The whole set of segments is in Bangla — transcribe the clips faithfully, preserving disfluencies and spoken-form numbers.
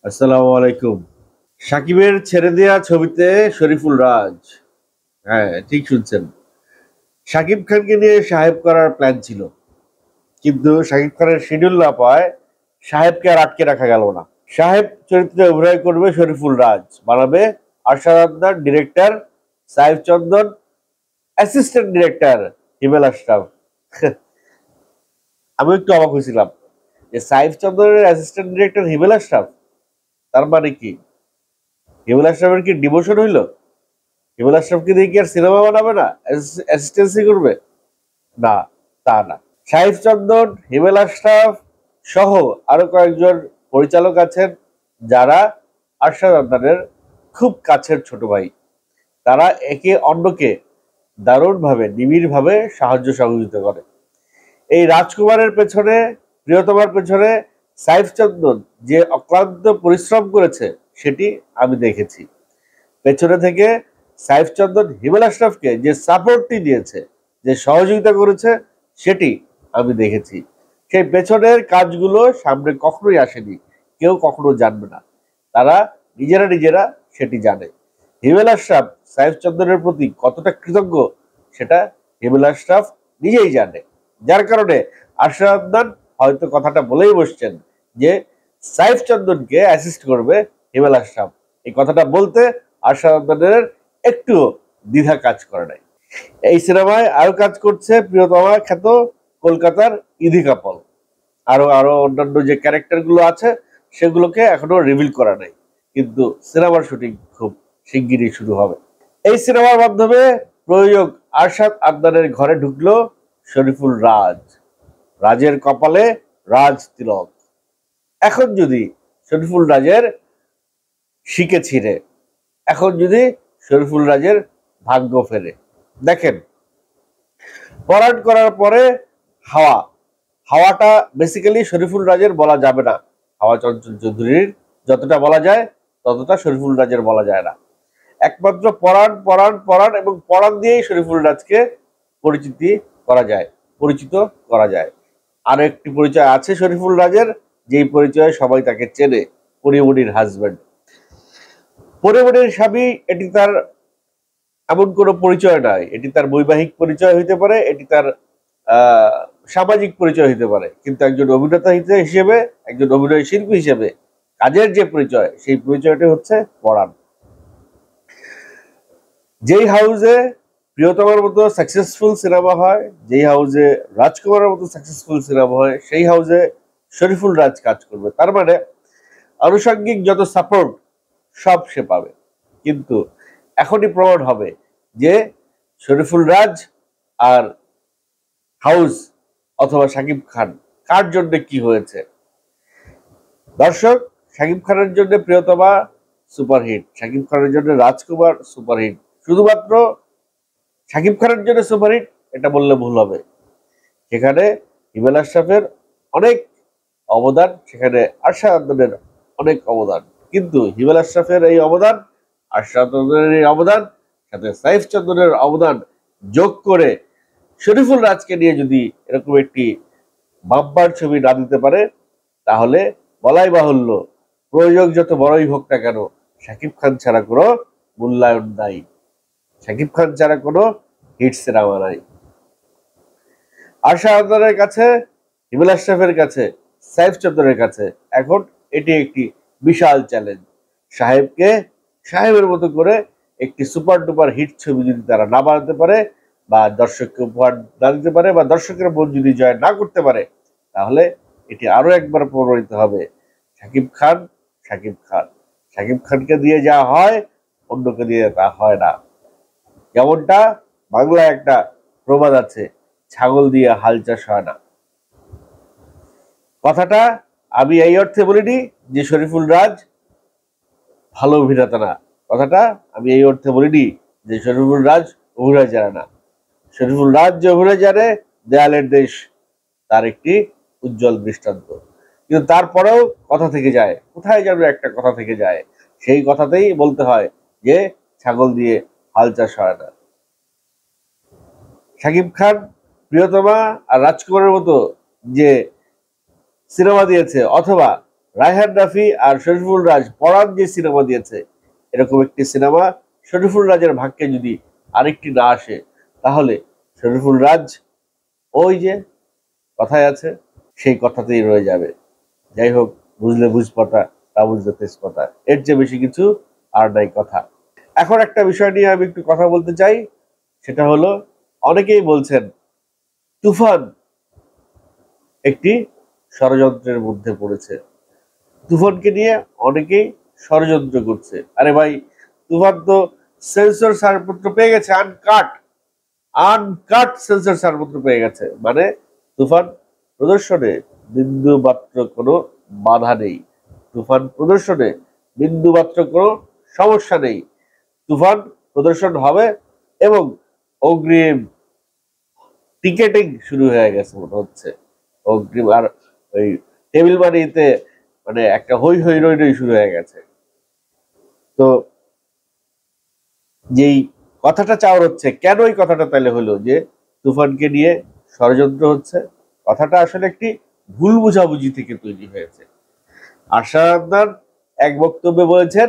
আসসালামু আলাইকুম। সাকিবের ছেড়ে দেয়া ছবিতে শরীফুল রাজ। হ্যাঁ, ঠিক শুনছেন। সাকিব খানকে নিয়ে সাহেব করার প্ল্যান ছিল। কিন্তু সাকিব খানের শিডিউল না পাওয়ায় সাহেবকে আর আটকে রাখা গেল না। সাহেব চরিত্রে অভিনয় করবে শরীফুল রাজ, বানাবে Arshad Adnan, director Saif Chandan, assistant director Himel Ashraf. আমি একটু অবাক হয়েছিলাম যে সাইফ চন্দনের অ্যাসিস্ট্যান্ট ডিরেক্টর হিমেল আশরাফ। তার মানে কি হিমেল আশরাফের কি ডিমোশন হইলো? হিমেল আশরাফকে দিয়ে কি আর সিনেমা বানাবে না, অ্যাসিস্ট্যান্সি করবে? না, তা না। শাহিদ চন্দন, হিমেল আশরাফ সহ আরো কয়েকজন পরিচালক আছেন যারা আরশাদ আদনানের খুব কাছের ছোট ভাই। তারা একে অন্যকে দারুণভাবে নিবিড়ভাবে সাহায্য সহযোগিতা করে। এই রাজকুমারের পেছনে, প্রিয়তমার পেছনে সাইফ চন্দন যে অক্লান্ত পরিশ্রম করেছে সেটি আমি দেখেছি। পেছনে থেকে সাইফ চন্দন হিমেল আশরাফকে যে সাপোর্টটি দিয়েছে, যে সহযোগিতা করেছে, সেটি আমি দেখেছি। সেই পেছনের কাজগুলো সামনে কখনোই আসেনি, কেউ কখনো জানবে না। তারা নিজেরা নিজেরা সেটি জানে। হিমেল আশরাফ সাইফ চন্দনের প্রতি কতটা কৃতজ্ঞ সেটা হিমেল আশরাফ নিজেই জানে। যার কারণে আরশাদ আদনান হয়তো কথাটা বলেই বসছেন যে সাইফ চন্দনকে অ্যাসিস্ট করবে হিমেল আশরাফ। এই কথাটা বলতে আরশাদ আদনানের একটু দ্বিধা কাজ করে নাই। এই সিনেমায় আরো কাজ করছে প্রিয়তমা খ্যাত কলকাতার ইদি কাপল। আরো আরো অন্যান্য যে ক্যারেক্টার গুলো আছে সেগুলোকে এখনো রিভিল করা নাই, কিন্তু সিনেমার শুটিং খুব শিগগিরই শুরু হবে। এই সিনেমার মাধ্যমে প্রয়োগ আরশাদ আদনানের ঘরে ঢুকলো শরীফুল রাজ। রাজের কপালে রাজ তিলক। এখন যদি শরীফুল রাজের শিকে ছিঁড়ে, এখন যদি শরীফুল রাজের ভাগ্য ফেরে। দেখেন, পরাণ করার পরে হাওয়া হাওয়াটা বেসিক্যালি শরীফুল রাজের বলা যাবে না। হাওয়া চঞ্চল চৌধুরীর যতটা বলা যায় ততটা শরীফুল রাজের বলা যায় না। একমাত্র পরাণ পরাণ পরাণ এবং পরাণ দিয়েই শরীফুল রাজকে পরিচিতি করা যায়, পরিচিত করা যায়। আরো একটি পরিচয় আছে শরীফুল রাজের, যেই পরিচয়ে সবাই তাকে চেনে, পরিমণির হাজবেন্ড। পরিমণির স্বামী, এটি তার এমন কোনো পরিচয় নয়। এটি তার বৈবাহিক পরিচয় হইতে পারে, এটি তার আহ সামাজিক পরিচয় হইতে পারে, কিন্তু একজন অভিনেতা হিসেবে, একজন অভিনয় শিল্পী হিসেবে কাজের যে পরিচয়, সেই পরিচয়টি হচ্ছে পরাণ। যেই হাউসে প্রিয়তমার মতো সাকসেসফুল সিনেমা হয়, যেই হাউসে রাজকুমারের মতো সাকসেসফুল সিনেমা হয়, সেই হাউসে শরীফুল রাজ কাজ করবে। তার মানে আনুষঙ্গিক যত সাপোর্ট সব সে পাবে। কিন্তু এখনই প্রমাণ হবে যে শরীফুল রাজ আর হাউস অথবা শাকিব খান কার জন্য কি হয়েছে। দর্শক, শাকিব খানের জন্য প্রিয়তমা সুপারহিট, শাকিব খানের জন্য রাজকুমার সুপারহিট। শুধুমাত্র শাকিব খানের জন্য সুপারহিট এটা বললে ভুল হবে। সেখানে হিমেল আশরাফের অনেক অবদান, সেখানে আরশাদ আদনানের অনেক অবদান। কিন্তু হিমেল আশরাফের এই অবদান, আরশাদ আদনানের এই অবদান, সাথে সাইফ চন্দনের অবদান যোগ করে শরীফুল রাজকে নিয়ে যদি এরকম একটি বাম্পার ছবি না দিতে পারে, তাহলে বলাই বাহুল্য, প্রয়োজক যত বড়ই হোক না কেন, শাকিব খান ছাড়া কোনো মূল্যায়ন নাই, শাকিব খান ছাড়া কোনো হিট সিনেমা নাই। আরশাদ আদনানের কাছে, হিমেল আশরাফের কাছে, সাইফ চন্দনের কাছে এখন এটি একটি বিশাল চ্যালেঞ্জ। সাহেবকে সাহেবের মতো করে একটি সুপার ডুপার হিট ছবি যদি তারা না বানাতে পারে, বা দর্শককে উপহার না দিতে পারে, বা দর্শকের মন যদি জয় না করতে পারে, তাহলে এটি আরো একবার প্রমাণিত হবে শাকিব খান শাকিব খান শাকিব খানকে দিয়ে যা হয় অন্যকে দিয়ে তা হয় না। যেমনটা বাংলায় একটা প্রবাদ আছে, ছাগল দিয়ে হাল চাষ হয় না। কথাটা আমি এই অর্থে বলিনি যে শরীফুল রাজ ভালো অভিনেতা না। কথাটা আমি এই অর্থে বলিনি যে শরীফুল রাজ অভিনয় জানে না। শরীফুল রাজ যে অভিনয় জানে, দেয়ালের দেশ তার একটি উজ্জ্বল দৃষ্টান্ত। কিন্তু তারপরেও কথা থেকে যায়, কোথায় যেন একটা কথা থেকে যায়। সেই কথাতেই বলতে হয় যে ছাগল দিয়ে হাল চাষ হয় না। শাকিব খান প্রিয়তমা আর রাজকুমারের মতো যে সিনেমা দিয়েছে, অথবা রায়হান রাফি আর শরীফুল রাজ পরাণ যে সিনেমা দিয়েছে, এরকম একটি সিনেমা শরীফুল রাজের ভাগ্যে যদি আরেকটি না আসে, তাহলে শরীফুল রাজ ওই যে কথায় আছে সেই কথাতেই রয়ে যাবে। যাই হোক, বুঝলে বুঝপটা, তা বুঝলে তেজপাতা, এর চেয়ে বেশি কিছু আর নাই কথা। এখন একটা বিষয় নিয়ে আমি একটু কথা বলতে চাই, সেটা হলো অনেকেই বলছেন তুফান একটি ষড়যন্ত্রের মধ্যে পড়েছে, তুফানকে নিয়ে অনেকেই ষড়যন্ত্র করছে। আরে ভাই, তুফান তো সেন্সর ছাড়পত্র পেয়ে গেছে, আনকাট আনকাট সেন্সর ছাড়পত্র পেয়ে গেছে, মানে তুফান প্রদর্শনে বিন্দু মাত্র কোনো বাধা নেই, তুফান প্রদর্শনে বিন্দু মাত্র কোনো সমস্যা নেই। তুফান প্রদর্শন হবে এবং অগ্রিম টিকেটিং শুরু হয়ে গেছে মনে হচ্ছে, অগ্রিম আর ওই টেবিল মানিতে মানে একটা হই হই রই রই শুরু হয়ে গেছে। তো যেই কথাটা চাওয়ার হচ্ছে, কেন এই কথাটা তাহলে হলো যে তুফানকে নিয়ে ষড়যন্ত্র হচ্ছে, কথাটা আসলে একটি ভুল বোঝাবুঝি থেকে তৈরি হয়েছে। আশা আদনান এক বক্তব্যে বলেছেন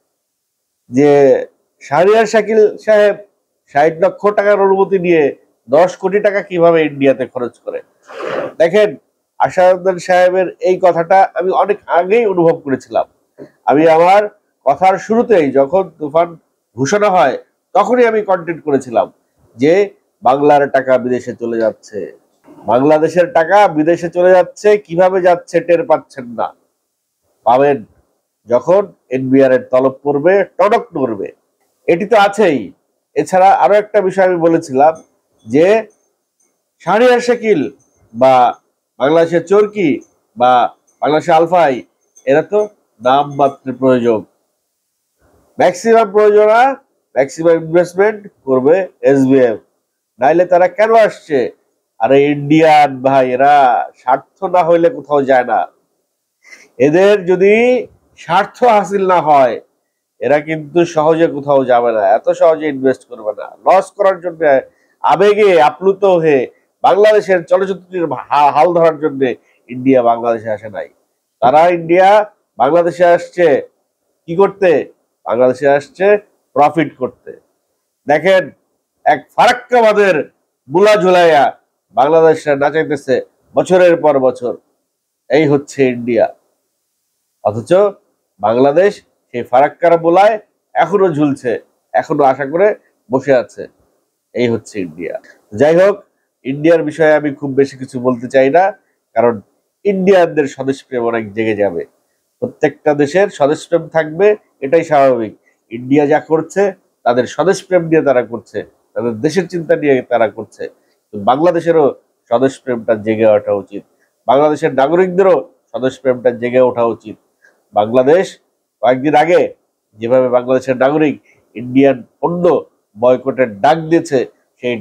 যে শাহরিয়ার শাকিল সাহেব ষাট লক্ষ টাকার অনুমতি নিয়ে দশ কোটি টাকা কিভাবে ইন্ডিয়াতে খরচ করে। দেখেন, আশারুদ্দান সাহেবের এই কথাটা আমি অনেক আগেই অনুভব করেছিলাম। আমি আমার কথার শুরুতেই যখন তুফান ঘোষণা হয় তখনই আমি কন্টেন্ট করেছিলাম যে বাংলার টাকা বিদেশে চলে যাচ্ছে, বাংলাদেশের টাকা বিদেশে চলে যাচ্ছে, কিভাবে যাচ্ছে টের পাচ্ছেন না, পাবেন যখন এনবিআর এর তলব পড়বে, টনক নড়বে। এটি তো আছেই। এছাড়া আরো একটা বিষয় আমি বলেছিলাম যে শাহরিয়ার শাকিল বা বাংলাদেশের চরকি বা বাংলাদেশের আলফাই, এরা তো নাম মাত্র প্রয়োজন, ম্যাক্সিমাম প্রয়োজনা ম্যাক্সিমাম ইনভেস্টমেন্ট করবে এসবিএফ, নাইলে তারা কেন আসছে? আরে ইন্ডিয়ান ভাই, এরা স্বার্থ না হইলে কোথাও যায় না। এদের যদি স্বার্থ হাসিল না হয়, এরা কিন্তু সহজে কোথাও যাবে না, এত সহজে ইনভেস্ট করবে না। লস করার জন্য, আবেগে আপ্লুত হয়ে বাংলাদেশের চলচ্চিত্রের হাল ধরার জন্য ইন্ডিয়া বাংলাদেশে আসে নাই। তারা ইন্ডিয়া বাংলাদেশে আসছে কি করতে? বাংলাদেশে আসছে প্রফিট করতে। দেখেন, এক ফারাক্কাবাদের বুলা ঝুলাইয়া বাংলাদেশে নাচাইতেছে বছরের পর বছর, এই হচ্ছে ইন্ডিয়া। অথচ বাংলাদেশ সেই ফারাক্কার বোলায় এখনো ঝুলছে, এখনো আশা করে বসে আছে। এই হচ্ছে ইন্ডিয়া। যাই হোক, ইন্ডিয়ার বিষয়ে আমি খুব বেশি কিছু বলতে চাই না, কারণ ইন্ডিয়ানদের স্বদেশ প্রেম অনেক জেগে যাবে। প্রত্যেকটা দেশের স্বদেশ প্রেম থাকবে, এটাই স্বাভাবিক। ইন্ডিয়া যা করছে তাদের স্বদেশ প্রেম নিয়ে তারা করছে, তাদের দেশের চিন্তা নিয়ে তারা করছে। বাংলাদেশেরও স্বদেশ প্রেমটা জেগে ওঠা উচিত, বাংলাদেশের নাগরিকদেরও স্বদেশ প্রেমটা জেগে ওঠা উচিত। বাংলাদেশ কয়েকদিন আগে যেভাবে বাংলাদেশের নাগরিক ইন্ডিয়ান পণ্য বয়কটের ডাক দিয়েছে, সেই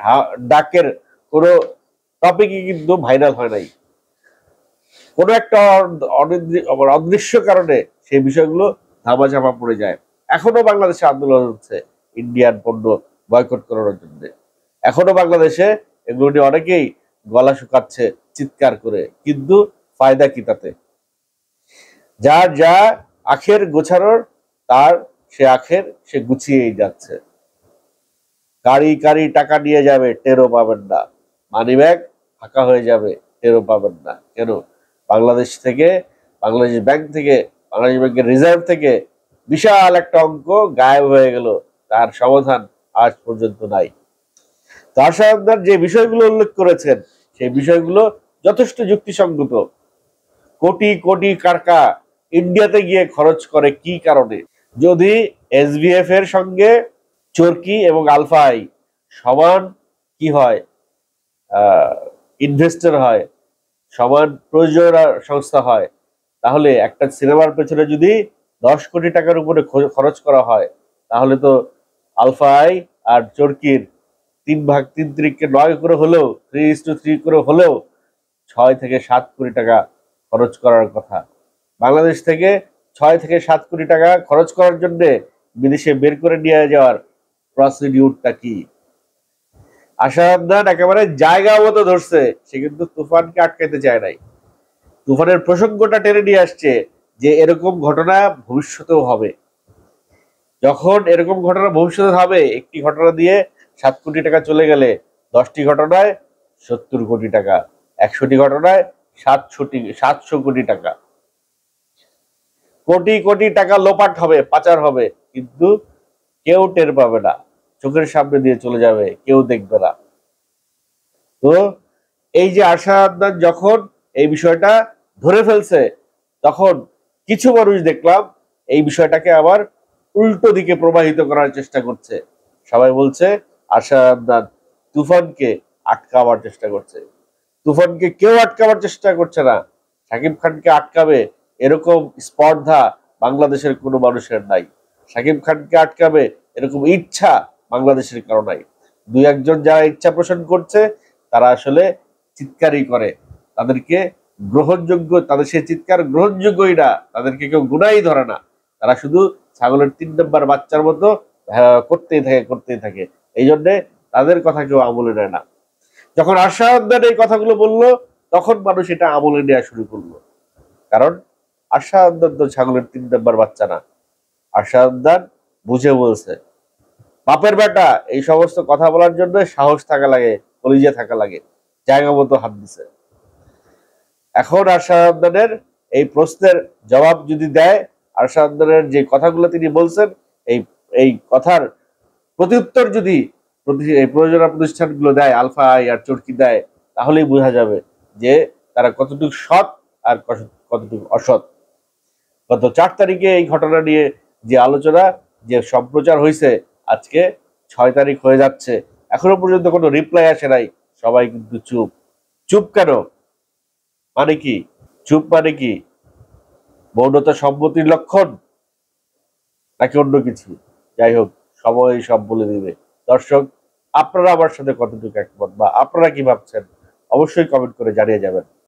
ডাকের কোনো টপিকই কিন্তু ভাইরাল হয় নাই। কোনো একটা অদৃশ্য কারণে সেই বিষয়গুলো ধামাচাপা পড়ে যায়। এখনো বাংলাদেশে আন্দোলন হচ্ছে ইন্ডিয়ান পণ্য বয়কট করানোর জন্য, এখনো বাংলাদেশে এগুলো নিয়ে অনেকেই গলা শুকাচ্ছে চিৎকার করে, কিন্তু ফায়দা কি তাতে? যার যা আখের গোছানোর তার সে আখের সে গুছিয়েই যাচ্ছে। কারি কারি টাকা নিয়ে যাবে, টেরও পাবেন না, মানি ব্যাগ ফাঁকা হয়ে যাবে, টেরও পাবেন না। কেন? বাংলাদেশ থেকে, বাংলাদেশ ব্যাংক থেকে, বাংলাদেশ ব্যাংকের রিজার্ভ থেকে বিশাল একটা অঙ্ক গায়েব হয়ে গেল, তার সমাধান আজ পর্যন্ত নাই। তার সাথে যে বিষয়গুলো উল্লেখ করেছেন সেই বিষয়গুলো যথেষ্ট যুক্তিসঙ্গত। কোটি কোটি টাকা ইন্ডিয়াতে গিয়ে খরচ করে কি কারণে? যদি এসবিএফ এর সঙ্গে চরকি এবং আলফাই সমান কি হয়, ইনভেস্টর হয়, সমান প্রযোজনা সংস্থা হয়, তাহলে একটা সিনেমার পেছনে যদি দশ কোটি টাকার উপরে খরচ করা হয়, তাহলে তো আলফাই আর চরকির তিন ভাগ তিন তিরিককে নয় করে হলেও, থ্রি ইস টু থ্রি করে হলেও ছয় থেকে সাত কোটি টাকা খরচ করার কথা। বাংলাদেশ থেকে ছয় থেকে সাত কোটি টাকা খরচ করার জন্য বিদেশে বের করে নিয়ে যাওয়ার প্রসিডিউরটা কি? আশা আদনান একেবারে জায়গা মতো ধরছে, সে কিন্তু তুফানকে আটকাইতে চায় নাই। তুফানের প্রসঙ্গটা টেনে নিয়ে আসছে যে এরকম ঘটনা ভবিষ্যতেও হবে। যখন এরকম ঘটনা ভবিষ্যতে হবে, একটি ঘটনা দিয়ে সাত কোটি টাকা চলে গেলে দশটি ঘটনায় সত্তর কোটি টাকা, একশোটি ঘটনায় সাতশো সাতশো কোটি টাকা, কোটি কোটি টাকা লোপাট হবে, পাচার হবে, কিন্তু কেউ টের পাবে না, চোখের সামনে দিয়ে চলে যাবে, কেউ দেখবে না। তো এই যে আরশাদ আদনান যখন এই বিষয়টা ধরে ফেলছে, তখন কিছু মানুষ দেখলাম এই বিষয়টাকে আবার উল্টো দিকে প্রবাহিত করার চেষ্টা করছে। সবাই বলছে আরশাদ আদনান তুফানকে আটকাবার চেষ্টা করছে। তুফানকে কেউ আটকাবার চেষ্টা করছে না। শাকিব খানকে আটকাবে এরকম স্পর্ধা বাংলাদেশের কোনো মানুষের নাই। শাকিব খানকে আটকাবে এরকম ইচ্ছা বাংলাদেশের কারো নাই। দুই একজন যারা ইচ্ছা পোষণ করছে তারা আসলে চিৎকারই করে, তাদেরকে গ্রহণযোগ্য, তাদের সেই চিৎকার গ্রহণযোগ্যই না, তাদেরকে কেউ গুনাই ধরে না। তারা শুধু ছাগলের তিন নম্বর বাচ্চার মতো করতেই থাকে করতেই থাকে এই জন্যে তাদের কথা কেউ আমলে নেয় না। যখন আরশাদ আদনান এই কথাগুলো বললো, তখন মানুষ এটা আমলে নেওয়া শুরু করলো। কারণ আরশাদ আদনান তো ছাগলের তিন নম্বর বাচ্চা না। আরশাদ আদনান বুঝে বলছে, বাপের বেটা এই সমস্ত কথা বলার জন্য সাহস থাকা লাগে, কলিজা থাকা লাগে, জায়গা মতো হাত দিছে। এখন আরশাদ আদনানের এই প্রশ্নের জবাব যদি দেয়, আরশাদ আদনানের যে কথাগুলো তিনি বলছেন, এই এই কথার প্রত্যুত্তর যদি এই প্রযোজনা প্রতিষ্ঠানগুলো দেয়, আলফা আই আর চরকি দেয়, তাহলেই বোঝা যাবে যে তারা কতটুকু সৎ আর কতটুকু অসৎ। গত চার তারিখে এই ঘটনা নিয়ে যে আলোচনা, যে সম্প্রচার হয়েছে, আজকে ছয় তারিখ হয়ে যাচ্ছে, এখনো পর্যন্ত কোনো রিপ্লাই আসে নাই। সবাই কিন্তু চুপ। চুপ কেন? মানে কি চুপ মানে কি? মৌনতা সম্মতির লক্ষণ নাকি অন্য কিছু? যাই হোক, সময় সব বলে দিবে। দর্শক, আপনারা আমার সাথে কতটুকু একমত বা আপনারা কি ভাবছেন অবশ্যই কমেন্ট করে জানিয়ে যাবেন।